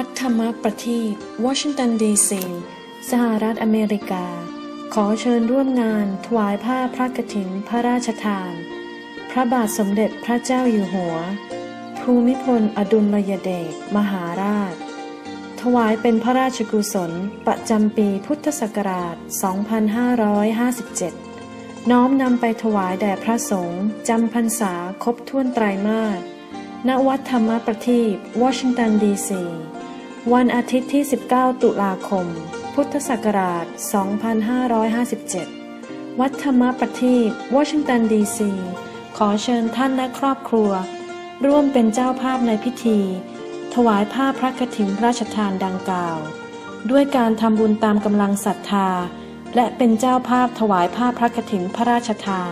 วัดธรรมประทีปวอชิงตันดีซีสหรัฐอเมริกาขอเชิญร่วมงานถวายผ้าพระกฐินพระราชทานพระบาทสมเด็จพระเจ้าอยู่หัวภูมิพลอดุลยเดชมหาราชถวายเป็นพระราชกุศลประจำปีพุทธศักราช 2557 น้อมนำไปถวายแด่พระสงฆ์จำพรรษาครบถ้วนไตรมาสณวัดธรรมประทีปวอชิงตันดีซีวันอาทิตย์ที่ 19 ตุลาคม พุทธศักราช 2557 วัดธรรมประทีปวอชิงตันดีซีขอเชิญท่านและครอบครัวร่วมเป็นเจ้าภาพในพิธีถวายผ้าพระกฐินพระราชทานดังกล่าวด้วยการทำบุญตามกำลังศรัทธาและเป็นเจ้าภาพถวายผ้าพระกฐินพระราชทาน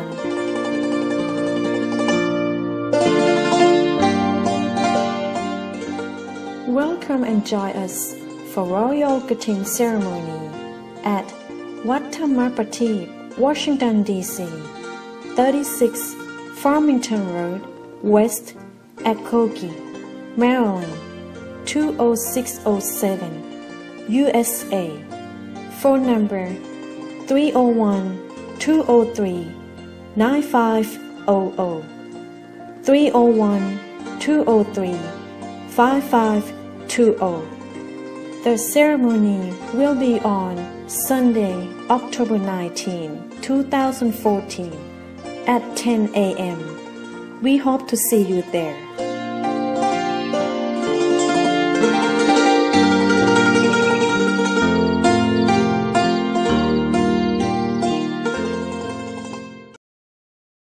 Welcome and join us for Royal Katin ceremony at Wat Thama Prateep, Washington, D.C., 36 Farmington Road, West Akoki, Maryland, 20607, USA. Phone number 301-203-9500, 301-203-5520. The ceremony will be on Sunday, October 19, 2014 at 10 a.m. We hope to see you there.